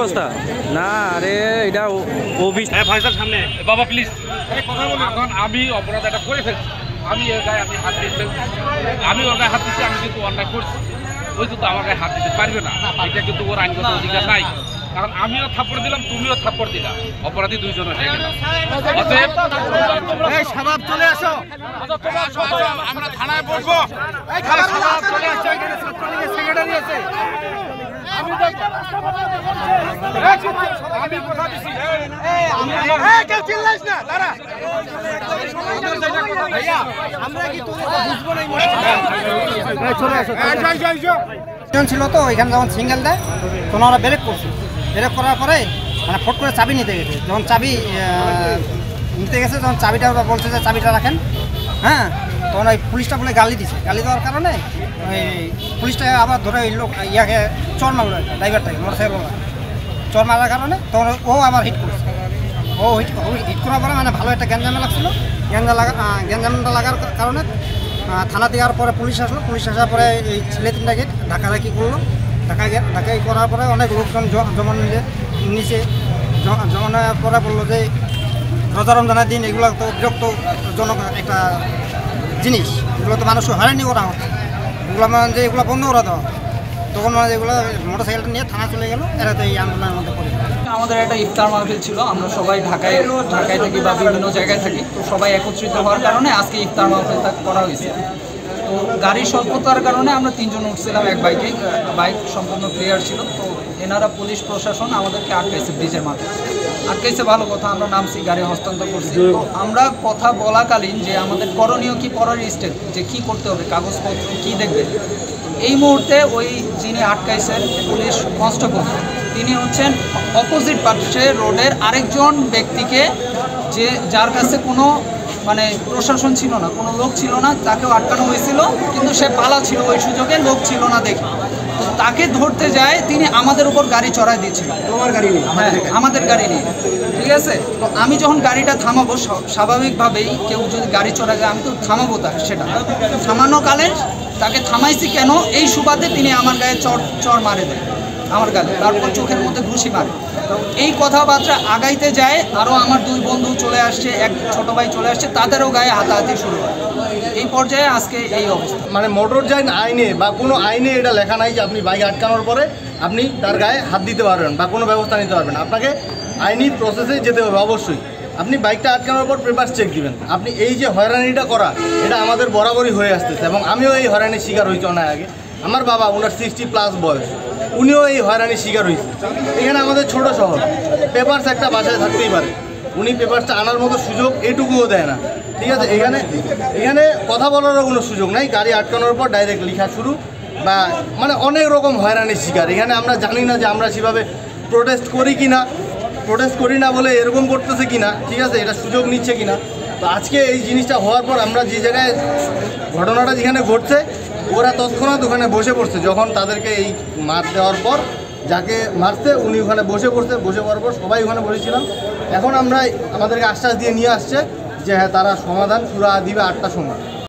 অবস্থা না আরে এটা ভাইসার সামনে বাবা প্লিজ এখন আমি অপরাধ এটা করে ফেলছি আমি এর গায়ে আপনি হাত দিয়ে ফেলছি আমি ওর গায়ে হাত দিচ্ছি আমি কিন্তু অন্যায় করছি ওই কিন্তু আমার গায়ে হাত দিতে পারবে না এটা কিন্তু ওর আইনগত অধিকার নাই কারণ আমিও থাপ্পড় দিলাম তুমিও থাপ্পড় দিলাম অপরাধী দুইজন হয়ে গেল শাবাব চলে আসো আমরা থানায় বসবো চলে আসো এখানে ছাত্রলীগের সেক্রেটারি আছে আমি কথা দিছি কেউ চিল্লাইস না দাঁড়া ভাইয়া আমরা কি তুমি বুঝবো না চলে আসো ছিল তো এখানে যখন সিঙ্গেল দেয় তখন ওরা ব্রেক করছে ব্রেক করার পরে মানে ফট করে চাবি নিতে গেছে যখন চাবি নিতে গেছে তখন চাবিটা ওরা বলছে যে চাবিটা রাখেন হ্যাঁ তখন ওই পুলিশটা বলে গালি দিছে গালি দেওয়ার কারণে ওই পুলিশটা আবার ধরে ওই লোক ইয়াকে চর মারল ড্রাইভারটাকে মোটরসাইকেল চর মারার কারণে তখন ও আবার হিট করছে ও হিট করার পরে মানে ভালো একটা গ্যাঞ্জামে লাগছিলো গ্যাঞ্জামটা লাগার কারণে থানা দেওয়ার পরে পুলিশ আসলো পুলিশ আসার পরে এই ছেলে তিনটাকে ঢাকাঢাকি করলো ঢাকাই করার পরে অনেক লোকজন জমা নিচে জমা নেওয়ার পরে বললো যে রোজা রমজানের দিন এগুলো তো বিরক্তজনক একটা জিনিস এগুলো তো মানুষ হয়রানি করা হচ্ছে এগুলো মানে যে এগুলো বন্ধ করে দেওয়া তখন মানে এগুলো মোটরসাইকেলটা নিয়ে থানা চলে গেলো এরা তো এই আন্দোলনের মধ্যে পড়ে আমাদের একটা ইফতার মাহফিল ছিল আমরা সবাই ঢাকায় থাকি বা বিভিন্ন জায়গায় থাকি তো সবাই একত্রিত হওয়ার কারণে আজকে ইফতার মাহফিলটা করা হয়েছে তো গাড়ির স্বল্পতার কারণে আমরা তিনজন উঠছিলাম এক বাইকে বাইক সম্পূর্ণ ক্লিয়ার ছিল তো এনারা পুলিশ প্রশাসন আমাদেরকে আটকাইছে ব্রিজের মাথায় আটকাইছে ভালো কথা আমরা নামছি গাড়ি হস্তান্তর করছি তো আমরা কথা বলাকালীন যে আমাদের করণীয় কি পরের স্টেপ যে কি করতে হবে কাগজপত্র কি দেখবে এই মুহূর্তে ওই যিনি আটকাইছেন পুলিশ কনস্টেবল তিনি হচ্ছেন অপোজিট পাশে রোডের আরেকজন ব্যক্তিকে যে যার কাছে কোনো মানে প্রশাসন ছিল না কোনো লোক ছিল না তাকেও আটকানো হয়েছিল কিন্তু সে পালা ছিল ওই সুযোগে লোক ছিল না দেখে তো তাকে ধরতে যায় তিনি আমাদের উপর গাড়ি চড়াই দিয়েছিল তোমার গাড়ি নেই হ্যাঁ আমাদের গাড়ি নিয়ে ঠিক আছে তো আমি যখন গাড়িটা থামাবো স্বাভাবিকভাবেই কেউ যদি গাড়ি চড়ায় যায় আমি তো থামাবো তাকে সেটা থামানোকালে তাকে থামাইছি কেন এই সুবাদে তিনি আমার গায়ে চড় মারে দেয় আমার গালে তারপর চোখের মধ্যে ঘুষি মারে তো এই কথাবার্তা আগাইতে যায় আরও আমার দুই বন্ধু চলে আসছে এক ছোট ভাই চলে আসছে তাদেরও গায়ে হাতাহাতি শুরু হয় এই পর্যায়ে আজকে এই অবস্থা মানে মোটরযান আইনে বা কোনো আইনে এটা লেখা নাই যে আপনি বাইক আটকানোর পরে আপনি তার গায়ে হাত দিতে পারবেন বা কোনো ব্যবস্থা নিতে পারবেন আপনাকে আইনি প্রসেসে যেতে হবে অবশ্যই আপনি বাইকটা আটকানোর পর পেপার চেক দিবেন আপনি এই যে হয়রানিটা করা এটা আমাদের বরাবরই হয়ে আসতেছে এবং আমিও এই হয়রানির শিকার হয়েছি অনেক আগে আমার বাবা ওনার 60+ বয়স উনিও এই হয়রানির শিকার হয়েছে এখানে আমাদের ছোট শহর পেপারস একটা বাসায় থাকতেই পারে উনি পেপারসটা আনার মতো সুযোগ এটুকুও দেয় না ঠিক আছে এখানে কথা বলারও কোনো সুযোগ নাই গাড়ি আটকানোর পর ডাইরেক্ট লেখা শুরু বা মানে অনেক রকম হয়রানির শিকার এখানে আমরা জানি না যে আমরা সেভাবে প্রোটেস্ট করি না বলে এরকম করতেছে কিনা ঠিক আছে এটা সুযোগ নিচ্ছে কিনা তো আজকে এই জিনিসটা হওয়ার পর আমরা যে জায়গায় ঘটনাটা যেখানে ঘটছে ওরা তৎক্ষণাৎ ওখানে বসে পড়ছে যখন তাদেরকে এই মার দেওয়ার পর যাকে মারছে উনি ওখানে বসে পড়ার পর সবাই ওখানে বসেছিলাম এখন আমরা আমাদেরকে আশ্বাস দিয়ে নিয়ে আসছে যে হ্যাঁ তারা সমাধান সুরা দিবে 8টার সময়।